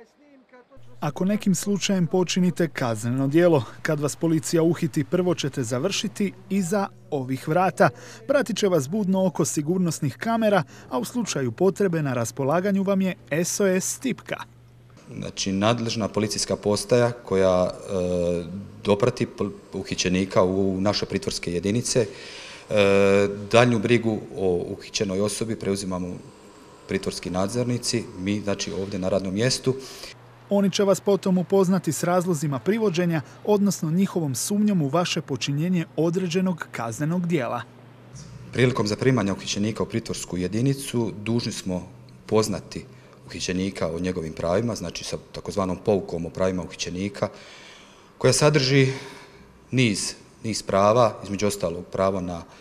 Ako nekim slučajem počinite kazneno djelo, kad vas policija uhiti, prvo ćete završiti iza ovih vrata. Pratit će vas budno oko sigurnosnih kamera, a u slučaju potrebe na raspolaganju vam je SOS tipka. Znači, nadležna policijska postaja koja doprati uhićenika u naše pritvorske jedinice. Daljnju brigu o uhićenoj osobi preuzimamo pritvorski nadzornici, mi znači ovdje na radnom mjestu. Oni će vas potom upoznati s razlozima privođenja, odnosno njihovom sumnjom u vaše počinjenje određenog kaznenog djela. Prilikom zaprimanja uhićenika u pritvorsku jedinicu dužni smo poznati uhićenika o njegovim pravima, znači sa takozvanom poukom o pravima uhićenika, koja sadrži niz prava, između ostalog pravo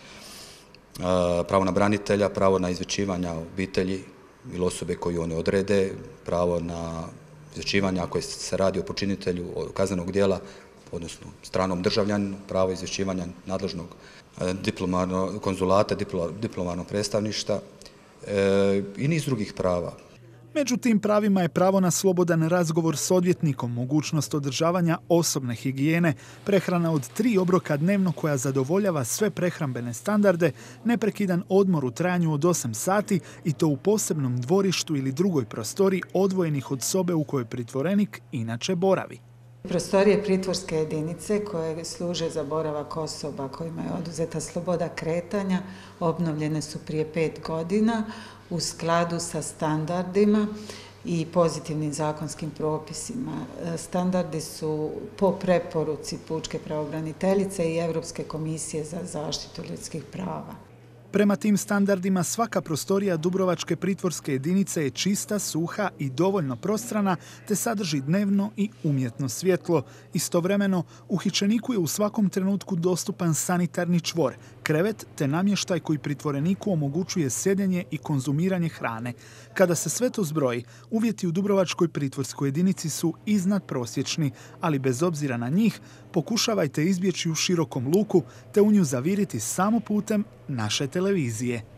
na branitelja, pravo na izvješćivanja obitelji ili osobe koju oni odrede, pravo na izvješćivanja ako se radi o počinitelju kaznenog djela, odnosno stranom državljaninu, pravo izvješćivanja nadležnog konzulata, diplomatskog predstavništva i niz drugih prava. Među tim pravima je pravo na slobodan razgovor s odvjetnikom, mogućnost održavanja osobne higijene, prehrana od 3 obroka dnevno koja zadovoljava sve prehrambene standarde, neprekidan odmor u trajanju od 8 sati i to u posebnom dvorištu ili drugoj prostoriji odvojenih od sobe u kojoj pritvorenik inače boravi. Prostorije pritvorske jedinice koje služe za boravak osoba kojima je oduzeta sloboda kretanja obnovljene su prije 5 godina u skladu sa standardima i pozitivnim zakonskim propisima. Standardi su po preporuci Pučke pravobraniteljice i Europske komisije za zaštitu ljudskih prava. Prema tim standardima svaka prostorija dubrovačke pritvorske jedinice je čista, suha i dovoljno prostrana, te sadrži dnevno i umjetno svjetlo. Istovremeno, uhićeniku je u svakom trenutku dostupan sanitarni čvor, krevet te namještaj koji pritvoreniku omogućuje sjedenje i konzumiranje hrane. Kada se sve to zbroji, uvjeti u dubrovačkoj pritvorskoj jedinici su iznadprosječni, ali bez obzira na njih, pokušavajte izbjeći u širokom luku te u nju zaviriti samo putem naše televizije.